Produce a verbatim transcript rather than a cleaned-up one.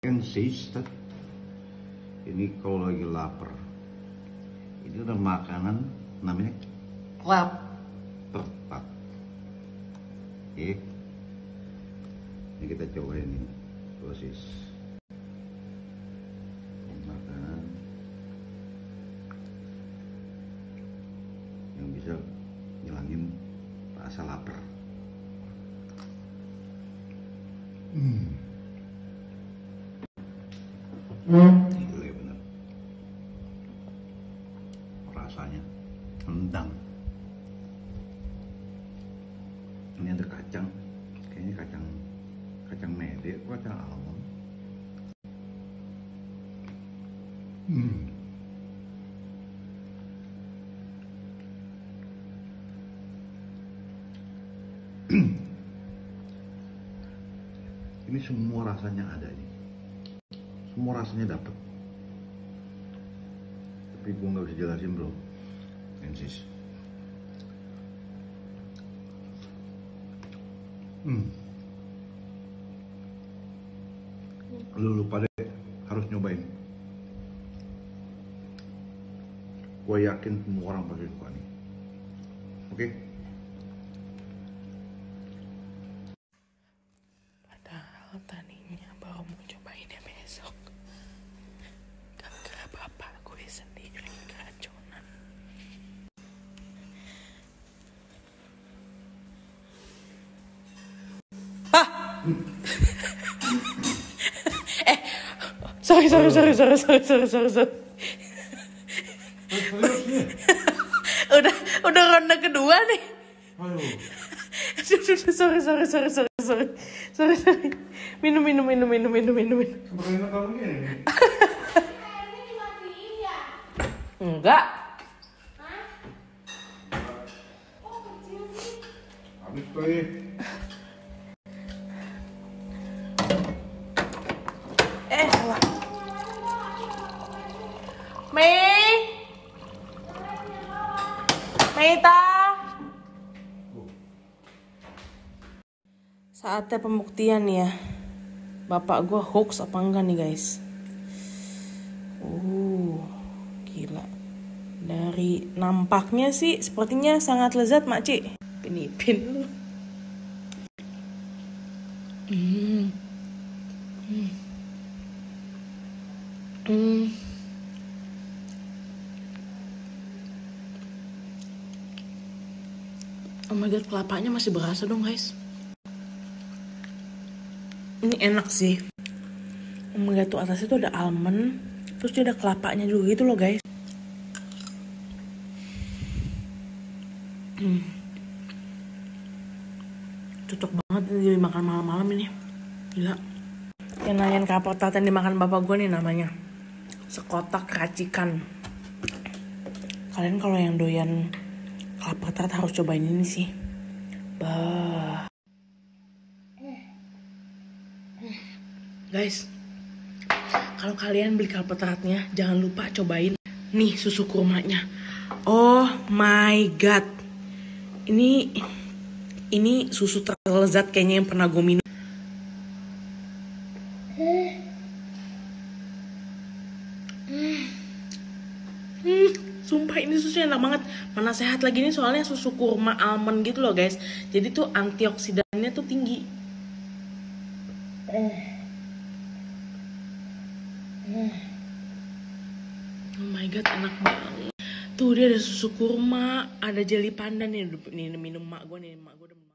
consistent. Ini kalau lagi lapar, ini udah makanan namanya klapertat. Oke, ini kita cobain ini dosis makanan yang bisa ngilangin rasa lapar. Hmm. Gila bener. Rasanya nendang. Ini ada kacang, kayaknya kacang kacang mede, kacang almond. Hmm. Ini semua rasanya ada nih, semua rasanya dapet. Tapi gue nggak bisa jelasin bro, Ensis. Hmm. Lu lupa deh, harus nyobain. Gue yakin semua orang pasti suka nih. Oke? Okay? Padahal tadinya baru mau cobainnya besok. Gara-gara bapak gue sendiri keracunan. Ah! eh, sorry, sorry, sorry, sorry, sorry, sorry, sorry, sorry. udah, udah ronde kedua nih. Aduh, sorry, sorry, sorry, sorry, sorry, sorry, sorry. Minum, minum, minum, minum, minum, minum, minum. Enggak. Habis tuh. Eh, salah. Mei. Meita. Saatnya pembuktian ya. Bapak gue hoax apa enggak nih guys. Uh, gila. Dari nampaknya sih sepertinya sangat lezat makcik. Pinipin lu. Hmm. Hmm. Hmm. Oh my god, kelapanya masih berasa dong guys. Ini enak sih. Oh my god, tuh atasnya tuh ada almond, terus dia ada kelapanya juga gitu loh guys. Hmm. Cocok banget ini dimakan malam-malam ini. Gila. Yang nanyain klapertat yang dimakan bapak gue nih namanya sekotak racikan. Kalian kalau yang doyan klapertat harus cobain ini sih. Bah. Guys, kalau kalian beli klapertatnya jangan lupa cobain nih susu kurmanya. Oh my god. Ini ini susu terlezat kayaknya yang pernah gue minum. Hmm, sumpah ini susunya enak banget. Mana sehat lagi nih soalnya susu kurma almond gitu loh guys. Jadi tuh antioksidannya tuh tinggi. Oh my god, enak banget. Tuh dia ada susu kurma, ada jelly pandan nih. Nih minum mak gue nih, mak gue udah